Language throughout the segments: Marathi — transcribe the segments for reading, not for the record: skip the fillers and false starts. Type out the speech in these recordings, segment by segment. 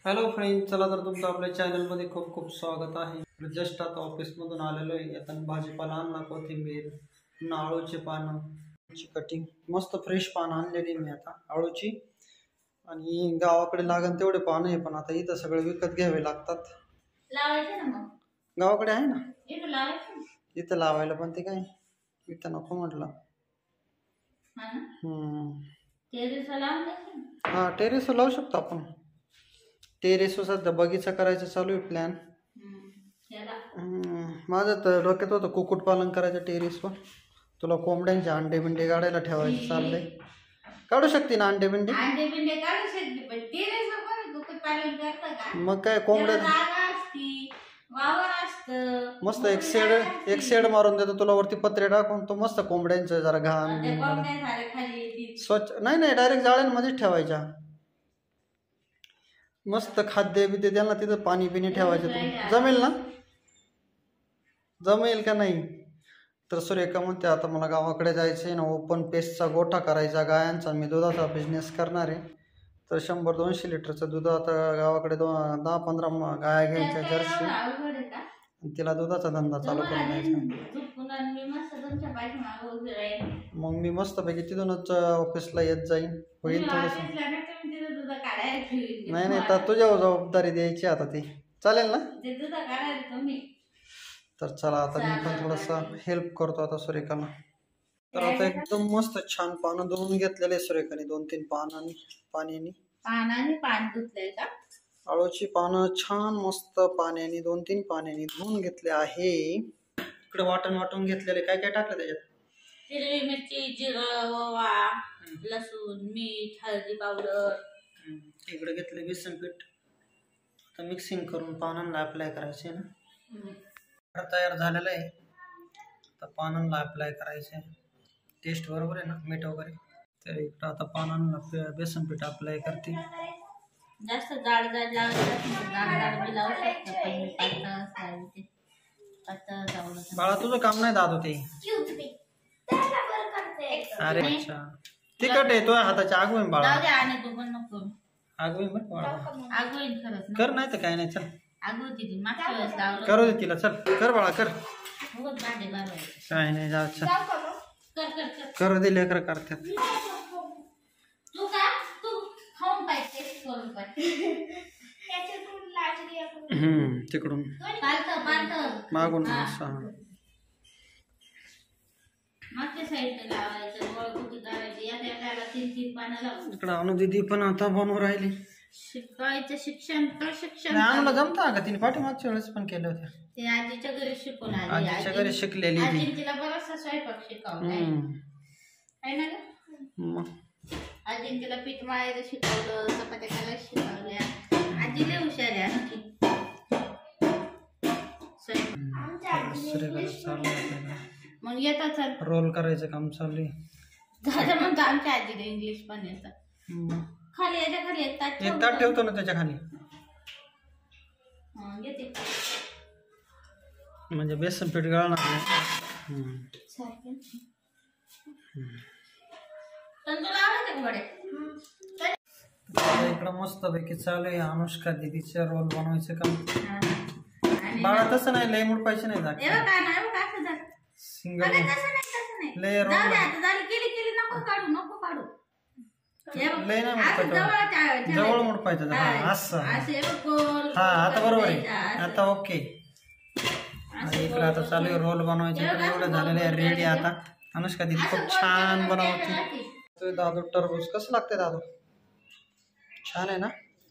हॅलो फ्रेंड्स, चला तर तुमचं आपल्या चॅनलमध्ये खूप खूप स्वागत आहे। जस्ट आता ऑफिसमधून आलेलो आहे। आता भाजीपाला आणला, कोथिंबीर, आळूचे पानं, कटिंग मस्त फ्रेश पानं आणलेली मी आता आळूची। आणि गावाकडे लागन तेवढे पानं आहे, पण आता इथं सगळे विकत घ्यावे लागतात। लावायचे ना मग, गावाकडे आहे ना, इथं लावायचे इथं लावायला, पण ते काय इथं नको म्हटलं। हा, टेरेस लावू शकतो आपण। टेरेस सध्या बगीचा करायचा चालू आहे प्लॅन। माझं तर डोक्यात होतं कुक्कुटपालन करायचं टेरेसवर। तुला कोंबड्यांचे अंडे बिंडे काढायला ठेवायचे चाललंय। काढू शकते ना अंडे बिंडे? अंडे बिंडे काढू शकते, पण टेरेसवर कोणी कुक्कुटपालन करतं का? मग काय कोंबड्या जागा असती, वावर असतं, मस्त एक शेड मारून देतो तुला, वरती पत्रे टाकून तो मस्त कोंबड्यांचं जरा घाण स्वच्छ नाही डायरेक्ट जाळ्यांमध्येच ठेवायच्या। मस्त खाद्य बी त्यांना तिथं पाणी पिणी ठेवायचं। जमेल ना? जमेल का नाही? तर सुरेखा म्हणते आता मला गावाकडे जायचं आहे ना, ओपन पेस्टचा गोठा करायचा गायांचा। मी दुधाचा बिझनेस करणार आहे, तर 100-200 लिटरचं दूध आता गावाकडे 10-15 गाया घ्यायच्या जर्सी, तिला दुधाचा धंदा चालू करून द्यायचा। मग मी मस्तपैकी तिथूनच ऑफिसला येत जाईन, होईल थोडस। नाही तर तुझ्यावर जबाबदारी द्यायची आता, ती चालेल ना? तर चला आता मी पण थोडासा हेल्प करतो आता सुरेखाला। तर आता एकदम मस्त छान पानं धुवून घेतलेले सुरेखाने, 2-3 पाण्याने आळूची पानं छान मस्त पाण्याने 2-3 पाण्याने धुवून घेतले आहे। इकडे वाटून घेतलेले, काय काय टाकलं त्याच्यात? हिरवी मिरची, जिरं, ओवा, लसूण, मीठ, हळदी पावडर। इकडे घेतले बेसन पीठ, आता मिक्सिंग करून पानांना अप्लाय करायचे ना। तयार झालेलं आहे, आता पानांना अप्लाय करायचे। टेस्ट बरोबर आहे ना, मीठ वगैरे? तर इकडं आता पानांना बेसन पीठ अप्लाय करते। जास्त जाड लावू शकतो, बाळा तुझं काम नाही दादू ते। अरे अच्छा, तिखट आहे, तुझ्या हाताची आग होईल बाळा। आग होईल बरं बाळा, कर नाही तर काय नाही, चल करू दे तिला, चल कर बाळा कर, काय नाही जा, चल करू दे, लेकर करतात। तिकडून मागून इकडं अनु दीदी पण आता बनवून राहिली। शिकायचं शिक्षण प्रशिक्षण अनुला जमता का? तिने पाठीमागच्या वेळेस पण केलं होतं, ते आजीच्या घरी शिकून आली। आजीच्या घरी शिकलेली ती, तिला बराचसा स्वयंपाक शिकवलाय आहे ना ग? आजीने तिला पीठ मळायला शिकवलं, चपात्या करायला शिकवल्या। आजी लय हुशार आहे। मग येतात रोल करायचं काम चालू आहे। दादा म्हणतो आमच्या आजीला इंग्लिश पण येतं। खाली याच्या खाली एक ताट ठेवतो ना त्याच्या खाली, म्हणजे बेसन पीठ गाळणार नाही। इकडं मस्त पैकी चालू आहे अनुष्का दीदीचे रोल बनवायचं काम। बाळा तसं नाही, लय मूड पाहिजे नाही जात, सिंगल लय रोल लय नाही जवळ मूड पाहिजे असं। हा आता बरोबर आहे, आता ओके। इकडे आता चालू आहे रोल बनवायचे, एवढं झालेलं आहे रेडी। आता अनुष्का दीदी खूप छान बनवते। दादू टरबूज कसं लागतंय दादू? छान आहे ना?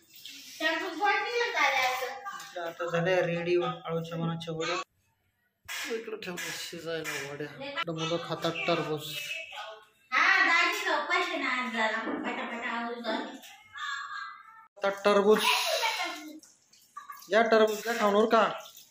आता झाले रेडी आळूच्या मनाच्या वड्या, इकडे ठेवलं शिजायला वड्या। इकडे मुलं खातात टरबूज। टरबूज या, टरबूज का खाऊन का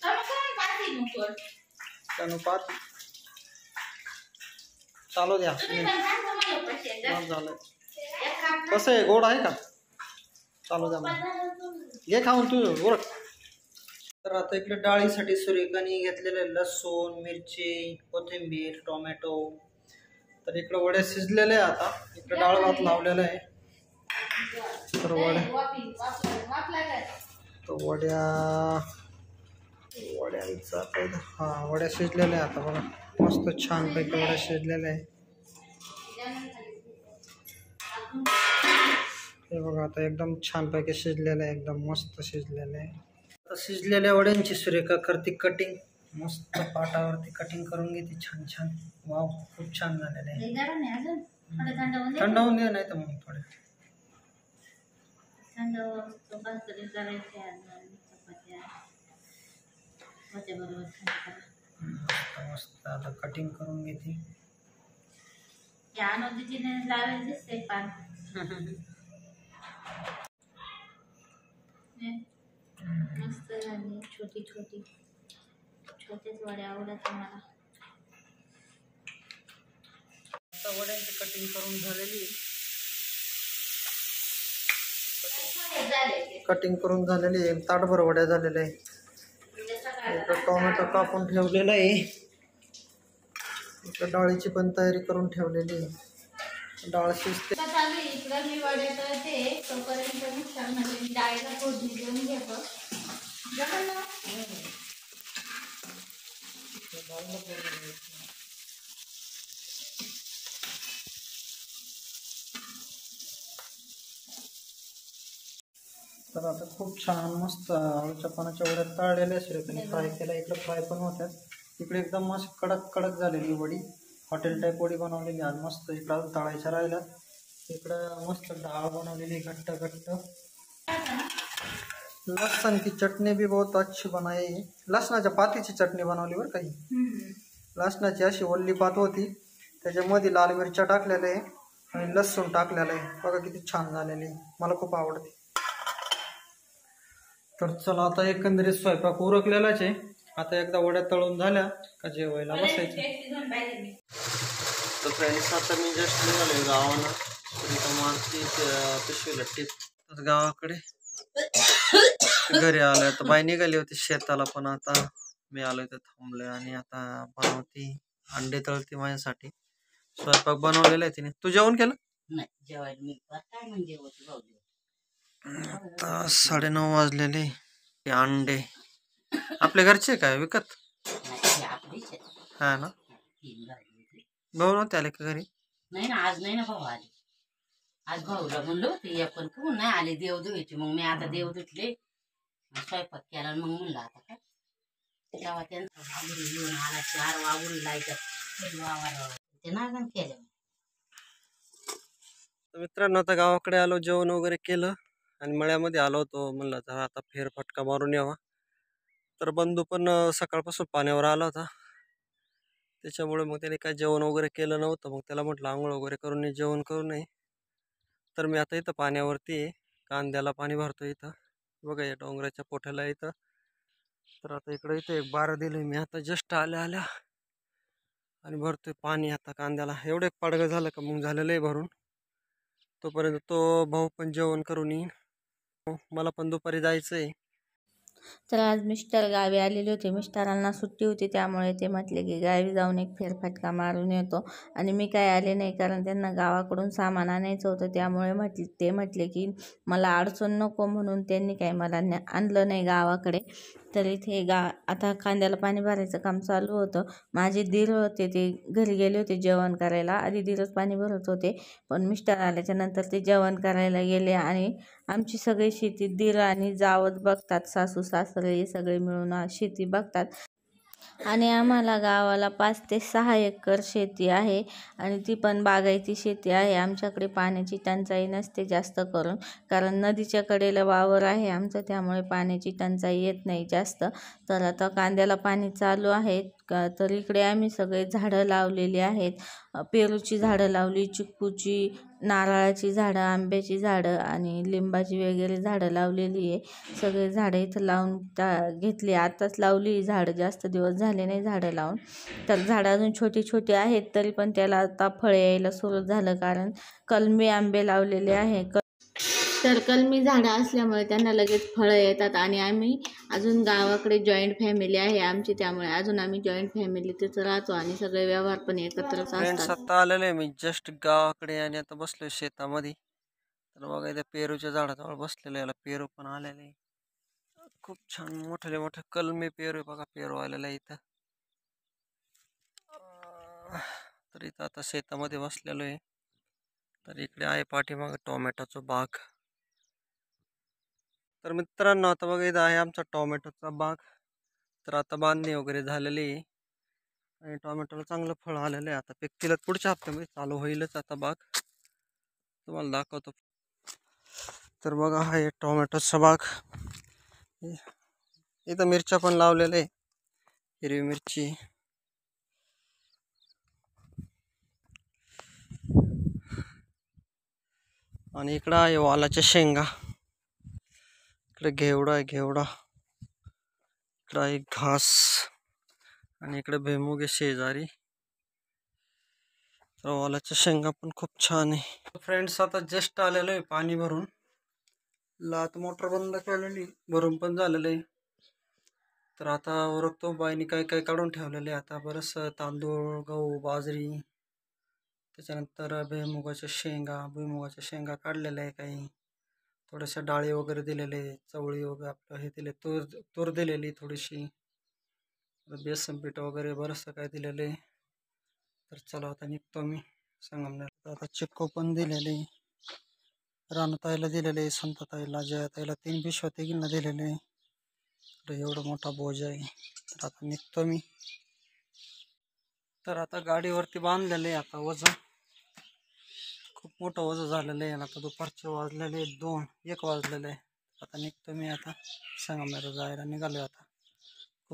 चालू द्या। झालं कसं आहे, गोड आहे का? चालू द्या, घे खाऊन तू ओळख। तर आता इकडे डाळीसाठी सुरेखाने घेतलेले लसूण, मिरची, कोथिंबीर, टोमॅटो। तर इकडे वड्या शिजलेले आहे, आता इकडे डाळ भात लावलेला आहे। तर वड्या तर वड्यांचा हा वड्या शिजलेल्या आहे आता बघा, मस्त छानपैकी वड्या शिजलेल्या आहे. हे बघा आता एकदम छानपैकी शिजलेलं आहे, एकदम मस्त शिजलेलं आहे. आता शिजलेल्या वड्यांची सुरेखा करते कटिंग, मस्त पाटावरती कटिंग करून घेते छान छान. वाव, खूप छान झालेलं आहे. थंड होऊन दे, नाही तर मग थोडे मस्त आता कटिंग करून घेते. मस्त झाली, छोटी छोटी छोटेच वड्या आवडत मला. वड्यांची कटिंग करून झालेली, कटिंग करून झालेली आहे. ताटभर वड्या झालेल्या आहे. इकडं टोमॅटो कापून ठेवलेला आहे. इकडं डाळीची पण तयारी करून ठेवलेली आहे. डाळ शिजते. इकडं मी वड्या करते तोपर्यंत मिक्सरमध्ये डाळीला फोडणी देऊन घेतो. तर आता खूप छान मस्त आळूच्या पानाच्या वड्या तळलेल्या सुरेखाने फ्राय केल्या. इकडे फ्राय पण होत्यात. इकडे एकदम मस्त कडक कडक झालेली वडी, हॉटेल टाईप वडी बनवलेली आज मस्त. इकडं तळायच्या राहिल्या. इकडं मस्त डाळ बनवलेली घट्ट घट्ट. लहसुन की चटणी भी बहुत अच्छी बनाई. लसणाच्या पातीची चटणी बनवली बरं काही. लसणाची अशी ओल्ली पात होती, त्याच्यामध्ये लाल मिरच्या टाकलेल्या आहे आणि लसूण टाकलेलं आहे. बघा किती छान झालेली, मला खूप आवडते. तर चला आता एकंदरीत स्वयंपाक उरकलेलाच आहे. आता एकदा वड्या तळून झाल्या का जेवायला बसायचं. तर फ्रेंड्स आता मी जस्ट निघालोय गावाला. मारती पिशवीला टिप गावाकडे घरी आलोय. तर बाई निघाली होती शेताला, पण आता मी आलोय तर थांबलोय. आणि आता बनवती अंडे तळते माझ्यासाठी. स्वयंपाक बनवलेला आहे तिने. तू जेवण केलं? नाही, जेवायला मी काय म्हणजे आता 9:30 वाजलेले. अंडे आपल्या घरचे काय विकत? हा ना. भाऊ नव्हते आले का घरी? नाही ना, आज नाही ना भाऊ आले. आज भाऊला म्हणलो होते पण तू नाही आले देव धुवायचे. मग मी आता देव धुतले, स्वयंपाक केला. मग म्हणलं आता काय तेव्हा त्यांचा वाघुरी येऊन आला. 4 वाघुरी लायचं ते नागण केलं. मित्रांनो आता गावाकडे आलो, जेवण वगैरे केलं आणि मळ्यामध्ये आलो होतो. म्हणलं तर आता फेरफटका मारून यावा. तर बंधू पण सकाळपासून पाण्यावर आला होता, त्याच्यामुळे मग त्याने काय जेवण वगैरे केलं नव्हतं. मग त्याला म्हटलं आंघोळ वगैरे करून जेवण करू नये. तर मी आता इथं पाण्यावरती आहे, कांद्याला पाणी भरतो इथं. बघा या डोंगराच्या पोठ्याला इथं. तर आता इथं एक बार दिलं मी आता जस्ट आल्या आणि भरतोय पाणी आता कांद्याला. एवढं एक पाडगं झालं का मग झालेलं आहे भरून. तोपर्यंत तो भाऊ पण जेवण करून येईन. मला पण दुपारी जायचं आहे. तर आज मिस्टर गावी आलेले होते. मिस्टरांना सुट्टी होती, त्यामुळे ते म्हटले की गावी जाऊन एक फेरफटका मारून येतो. आणि मी काय आले नाही, कारण त्यांना गावाकडून सामान आणायचं होतं. त्यामुळे ते म्हटले की मला अडचण नको, म्हणून त्यांनी काय मला आणलं नाही गावाकडे. तर इथे आता कांद्याला पाणी भरायचं काम चालू होतं. माझे दीर होते, ते घरी गेले होते जेवण करायला. आधी दीरच पाणी भरत होते, पण मिस्टर आल्याच्या नंतर ते जेवण करायला गेले. आणि आमची सगळी शेती दीर आणि जावच बघतात, सासू सासरे सगळे मिळून शेती बघतात. आणि आम्हाला गावाला 5 ते 6 एकर शेती आहे, आणि ती पण बागायती शेती आहे. आमच्याकडे पाण्याची टंचाई नसते जास्त करून, कारण नदीच्या कडेला वावर आहे आमचं, त्यामुळे पाण्याची टंचाई येत नाही जास्त. तर आता कांद्याला पाणी चालू आहे. तर इकडे आम्ही सगळे झाडं लावलेली आहेत. पेरूची झाडं लावली, चिक्कूची, नारळाची झाडं, आंब्याची झाडं आणि लिंबाची वगैरे झाडं लावलेली आहे. सगळे झाडं इथं लावून घेतली. आताच लावली झाडं, जास्त दिवस झाले नाही झाडं लावून. तर झाडं अजून छोटी छोटी आहेत, तरी पण त्याला आता फळे यायला सुरू झालं, कारण कलमी आंबे लावलेले आहे. तर कलमी झाडं असल्यामुळे त्यांना लगेच फळं येतात. आणि आम्ही अजून गावाकडे जॉईंट फॅमिली आहे आमची, त्यामुळे अजून आम्ही जॉईंट फॅमिलीतच राहतो आणि सगळे व्यवहार पण एकत्रच असतात. आता आलेलं आहे मी जस्ट गावाकडे आणि आता बसलोय शेतामध्ये. तर बघा इथे पेरूच्या झाडाजवळ बसलेलं, याला पेरू पण आलेले. खूप छान मोठे मोठे कलमी पेरू बघा, पेरू आलेला इथं. तर इथं आता शेतामध्ये बसलेलो आहे. तर इकडे आहे पाठीमाग टोमॅटोचा बाग. तर मित्रांनो आता बघा इथं आहे आमचा टोमॅटोचा बाग. तर आता बांधणी वगैरे झालेली आहे आणि टोमॅटोला चांगलं फळ आलेलं आहे. आता पिकतील पुढच्या हप्त्यामध्ये चालू होईलच आता बाग, तुम्हाला दाखवतो. तर बघा हा आहे टोमॅटोचा बाग. इथं मिरच्या पण लावलेल्या आहे, हिरवी मिरची. आणि इकडं आहे वालाच्या शेंगा. इकडे घेवडा आहे, घेवडा. इकडं आहे घास आणि इकडे भुईमुग आहे शेजारी. तर वालाच्या शेंगा पण खूप छान आहे. फ्रेंड्स आता जस्ट आलेलो आहे पाणी भरून. लात मोटर बंद केलेली, भरून पण झालेलं आहे. तर आता ओरखतो बाईने काय काय काढून ठेवलेले. आता बरंच तांदूळ, गहू, बाजरी, त्याच्यानंतर भुईमुगाच्या शेंगा काढलेल्या आहे. काही थोड्याशा डाळी वगैरे दिलेले, चवळी वगैरे आपलं हे दिले, तूर दिलेली थोडीशी, बेसन पीठ वगैरे बरंचसं काय दिलेले. तर चला आता निघतो मी संगमनेर. आता चिक्को पण दिलेले, रानताईला दिलेले, संतताईला, जयाताईला 3 पिशव्या तिघींना दिलेले. तर एवढा मोठा बोज आहे. तर आता निघतो मी. तर आता गाडीवरती बांधलेले. आता वजन खूप मोठं वजन झालेलं आहे. आता दुपारचे वाजलेले 1 वाजलेले आहे. आता निघतो मी आता संगमनेर जायला निघालो आता.